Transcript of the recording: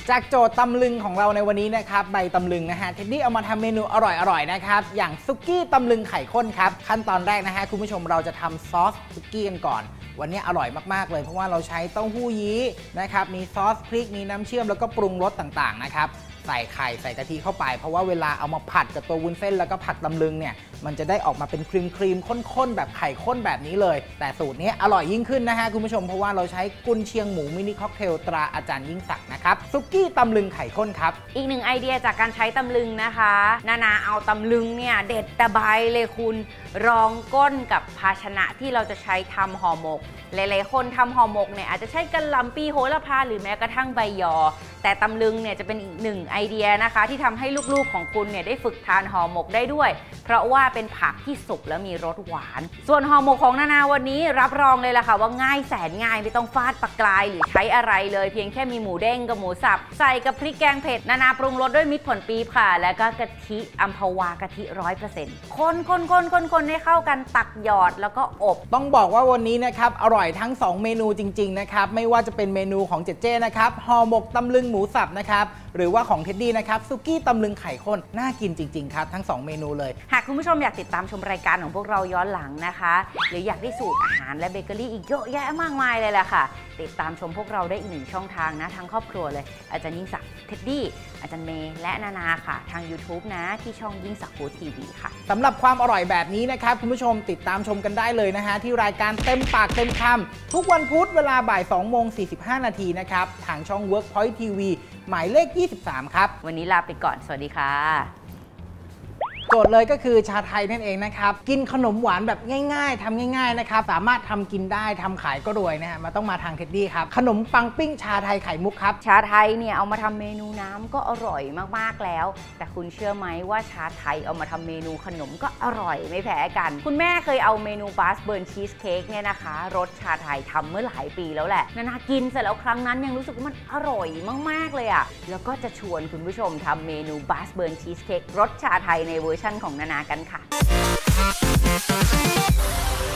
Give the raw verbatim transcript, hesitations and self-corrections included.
จากโจทย์ตำลึงของเราในวันนี้นะครับใบตำลึงนะฮะเท็ดดี้เอามาทำเมนูอร่อยๆนะครับอย่างซุกี้ตำลึงไข่ข้นครับขั้นตอนแรกนะฮะคุณผู้ชมเราจะทำซอสซุกี้กันก่อนวันนี้อร่อยมากๆเลยเพราะว่าเราใช้เต้าหู้ยี้นะครับมีซอสพริกมีน้ำเชื่อมแล้วก็ปรุงรสต่างๆนะครับใส่ไข่ใส่กะทิเข้าไปเพราะว่าเวลาเอามาผัดกับตัววุ้นเส้นแล้วก็ผัดตำลึงเนี่ยมันจะได้ออกมาเป็นครีมครีมข้นๆแบบไข่ข้นแบบนี้เลยแต่สูตรนี้อร่อยยิ่งขึ้นนะฮะคุณผู้ชมเพราะว่าเราใช้กุนเชียงหมูมินิค็อกเทลตราอาจารย์ยิ่งศักดิ์นะครับซุกี้ตำลึงไข่ข้นครับอีกหนึ่งไอเดียจากการใช้ตำลึงนะคะนานาเอาตำลึงเนี่ยเด็ดแต่ใบเลยคุณรองก้นกับภาชนะที่เราจะใช้ทำห่อหมกหลายๆคนทำห่อหมกเนี่ยอาจจะใช้กะหล่ำปีโหระพาหรือแม้กระทั่งใบยอแต่ตำลึงเนี่ยจะเป็นอีกหนึ่งไอเดียนะคะที่ทำให้ลูกๆของคุณเนี่ยได้ฝึกทานห่อหมกได้ด้วยเพราะว่าเป็นผักที่สุกแล้วมีรสหวานส่วนห่อหมกของนานาวันนี้รับรองเลยล่ะค่ะว่าง่ายแสนง่ายไม่ต้องฟาดปากกลายหรือใช้อะไรเลยเพียงแค่มีหมูเด้งกับหมูสับใส่กับพริกแกงเผ็ดนานาปรุงรสด้วยมิตรผลปี๊บค่ะแล้วก็กะทิอัมพวากะทิร้อยเปอร์เซ็นต์คนคนคนคนคนให้เข้ากันตักหยอดแล้วก็อบต้องบอกว่าวันนี้นะครับอร่อยทั้งสองเมนูจริงๆนะครับไม่ว่าจะเป็นเมนูของเจเจนะครับห่อหมกตำลึงหมูสับนะครับหรือว่าของเท็ดดี้นะครับซุกี้ตำลึงไข่ข้นน่ากินจริงๆครับทั้งสองเมนูเลยหากคุณผู้ชมอยากติดตามชมรายการของพวกเราย้อนหลังนะคะหรืออยากได้สูตรอาหารและเบเกอรี่อีกเยอะแยะมากมายเลยแหละค่ะติดตามชมพวกเราได้อีกหนึ่งช่องทางนะทั้งครอบครัวเลยอาจารย์ยิ่งศักดิ์เท็ดดี้อาจารย์เมย์และนานาค่ะทาง ยูทูบ นะที่ช่องยิ่งศักดิ์ฟู้ดทีวีค่ะสำหรับความอร่อยแบบนี้นะครับคุณผู้ชมติดตามชมกันได้เลยนะฮะที่รายการเต็มปากเต็มคำทุกวันพุธเวลาบ่ายสองโมงสี่สิบห้านาทีนะครับทางช่อง Workpoint ที วี หมายเลขยี่สิบสามครับวันนี้ลาไปก่อนสวัสดีค่ะโจทย์เลยก็คือชาไทยนั่นเองนะครับกินขนมหวานแบบง่ายๆทำง่ายๆนะครับสามารถทำกินได้ทำขายก็รวยนะฮะมาต้องมาทางเท็ดดี้ครับขนมปังปิ้งชาไทยไข่มุกครับชาไทยเนี่ยเอามาทำเมนูน้ำก็อร่อยมากๆแล้วแต่คุณเชื่อไหมว่าชาไทยเอามาทำเมนูขนมก็อร่อยไม่แพ้กันคุณแม่เคยเอาเมนูบาสเบิร์นชีสเค้กเนี่ยนะคะรสชาไทยทำเมื่อหลายปีแล้วแหละนานากินเสร็จแล้วครั้งนั้นยังรู้สึกว่ามันอร่อยมากๆเลยอ่ะแล้วก็จะชวนคุณผู้ชมทำเมนูบาสเบิร์นชีสเค้กรสชาไทยในเวอร์ชั่นของนานากันค่ะ